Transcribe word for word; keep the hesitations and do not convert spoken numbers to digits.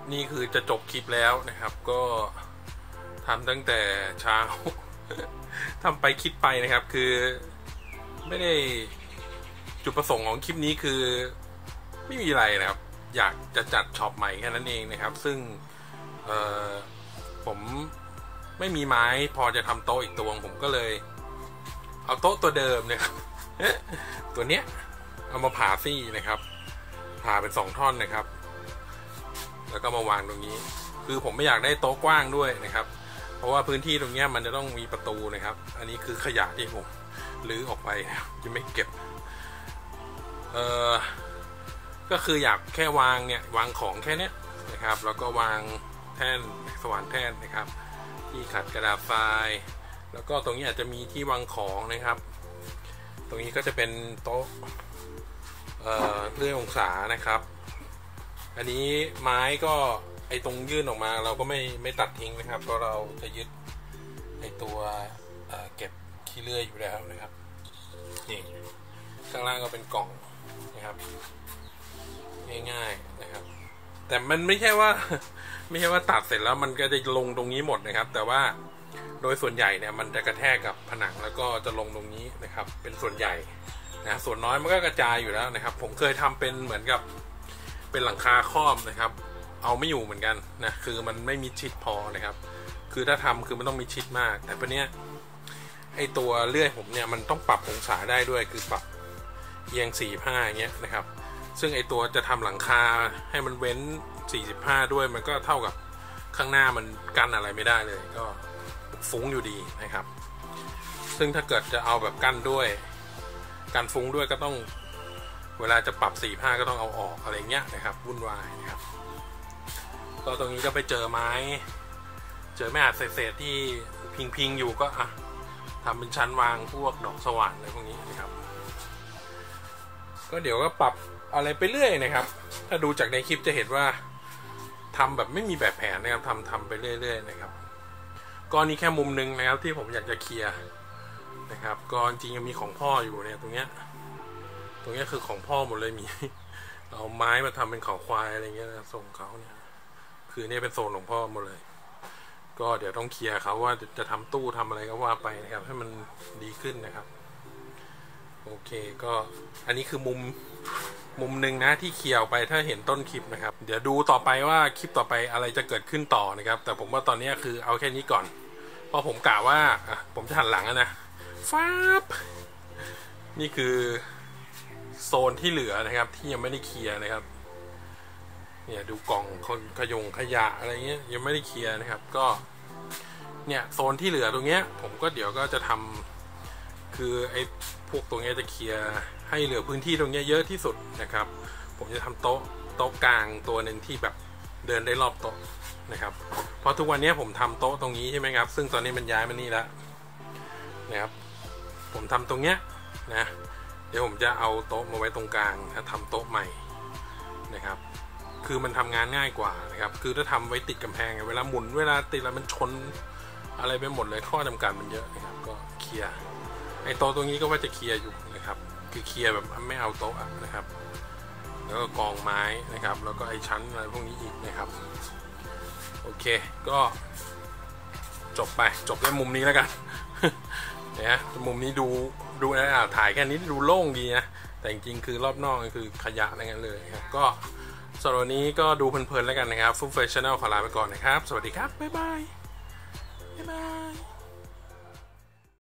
นี่คือจะจบคลิปแล้วนะครับก็ทำตั้งแต่เช้า ทำไปคิดไปนะครับคือไม่ได้จุดประสงค์ของคลิปนี้คือไม่มีอะไรนะครับอยากจะจัดช็อปใหม่แค่นั้นเองนะครับซึ่งเอ่อผมไม่มีไม้พอจะทำโต๊ะอีกตัวผมก็เลยเอาโต๊ะตัวเดิมนะครับ ตัวเนี้ยเอามาผ่าซี่นะครับผ่าเป็นสองท่อนนะครับแล้วก็มาวางตรงนี้คือผมไม่อยากได้โต๊ะกว้างด้วยนะครับเพราะว่าพื้นที่ตรงนี้มันจะต้องมีประตูนะครับอันนี้คือขยะที่ผมรื้อออกไปจะไม่เก็บเอ่อก็คืออยากแค่วางเนี่ยวางของแค่นี้นะครับแล้วก็วางแท่นสว่านแท่นนะครับที่ขัดกระดาษทรายแล้วก็ตรงนี้อาจจะมีที่วางของนะครับตรงนี้ก็จะเป็นโต๊ะเอ่อเลื่อยองศานะครับอันนี้ไม้ก็ไอตรงยื่นออกมาเราก็ไม่ไม่ตัดทิ้งนะครับเพราะเราจะยึดไอตัวเอ่อเก็บขี้เลื่อยอยู่แล้วนะครับนี่ข้างล่างก็เป็นกล่องนะครับง่ายๆนะครับแต่มันไม่ใช่ว่าไม่ใช่ว่าตัดเสร็จแล้วมันก็จะลงตรงนี้หมดนะครับแต่ว่าโดยส่วนใหญ่เนี่ยมันจะกระแทกกับผนังแล้วก็จะลงตรงนี้นะครับเป็นส่วนใหญ่นะส่วนน้อยมันก็กระจายอยู่แล้วนะครับผมเคยทำเป็นเหมือนกับเป็นหลังคาครอบนะครับเอาไม่อยู่เหมือนกันนะคือมันไม่มิดชิดพอนะครับคือถ้าทำคือมันต้องมิดชิดมากแต่ประเนี้ยไอตัวเลื่อยผมเนี่ยมันต้องปรับองศาได้ด้วยคือปรับเอียงสี่สิบห้าอย่างเงี้ยนะครับซึ่งไอตัวจะทำหลังคาให้มันเว้นสี่สิบห้าด้วยมันก็เท่ากับข้างหน้ามันกั้นอะไรไม่ได้เลยก็ฟุ้งอยู่ดีนะครับซึ่งถ้าเกิดจะเอาแบบกั้นด้วยการฟุ้งด้วยก็ต้องเวลาจะปรับสี่สิบห้าก็ต้องเอาออกอะไรเงี้ยนะครับวุ่นวายนะครับก็ตรงนี้ก็ไปเจอไม้เจอแม่อัดเศษๆที่พิงๆอยู่ก็อ่ะทำเป็นชั้นวางพวกดอกสว่านอะไรพวกนี้นะครับก็เดี๋ยวก็ปรับอะไรไปเรื่อยนะครับถ้าดูจากในคลิปจะเห็นว่าทำแบบไม่มีแบบแผนนะครับทำทำไปเรื่อยๆนะครับก็นี่แค่มุมนึงนะครับที่ผมอยากจะเคลียร์นะครับก็จริงๆยังมีของพ่ออยู่เนี่ยตรงเนี้ยตรงเนี้ยคือของพ่อหมดเลยมีเอาไม้มาทำเป็นเขาควายอะไรเงี้ยนะส่งเขาเนี่ยคือเนี่ยเป็นโซนของพ่อหมดเลยก็เดี๋ยวต้องเคลียร์เขาว่าจะทำตู้ทำอะไรก็ว่าไปนะครับให้มันดีขึ้นนะครับโอเคก็อันนี้คือมุมมุมหนึ่งนะที่เคลียร์ไปถ้าเห็นต้นคลิปนะครับเดี๋ยวดูต่อไปว่าคลิปต่อไปอะไรจะเกิดขึ้นต่อนะครับแต่ผมว่าตอนนี้คือเอาแค่นี้ก่อนเพราะผมกะว่าอ่ะผมจะหันหลังนะฟ้าบนี่คือโซนที่เหลือนะครับที่ยังไม่ได้เคลียร์นะครับเนี่ยดูกล่องคนขยงขยะอะไรเงี้ยยังไม่ได้เคลียร์นะครับก็เนี่ยโซนที่เหลือตรงเนี้ยผมก็เดี๋ยวก็จะทำคือไอ้พวกตรงเนี้ยจะเคลียร์ให้เหลือพื้นที่ตรงเนี้ยเยอะที่สุดนะครับผมจะทำโต๊ะโต๊ะกลางตัวหนึ่งที่แบบเดินได้รอบโต๊ะนะครับเพราะทุกวันนี้ผมทำโต๊ะตรงนี้ใช่ไหมครับซึ่งตอนนี้มันย้ายมานี่แล้วนะครับผมทำตรงเนี้ยนะเดี๋ยวผมจะเอาโต๊ะมาไว้ตรงกลางถ้าทำโต๊ะใหม่นะครับคือมันทำงานง่ายกว่านะครับคือถ้าทำไว้ติดกำแพงเวลาหมุนเวลาติดแล้วมันชนอะไรไปหมดเลยข้อจำกัดมันเยอะนะครับก็เคลียร์ไอ้โต๊ะตรงนี้ก็ว่าจะเคลียร์อยู่นะครับคือเคลียร์แบบไม่เอาโต๊ะนะครับแล้วก็กองไม้นะครับแล้วก็ไอ้ชั้นอะไรพวกนี้อีกนะครับโอเคก็จบไปจบในมุมนี้แล้วกัน เนี่ยมุมนี้ดูดูนะถ่ายแค่นี้ดูโล่งดีนะแต่จริงๆคือรอบนอกคือขยะอะไรเงี้ยเลยครับก็สำหรับวันนี้ก็ดูเพลินๆแล้วกันนะครับฟุ๊กเฟชชั่นแนลขอลาไปก่อนนะครับสวัสดีครับบ๊ายบายบ๊ายบาย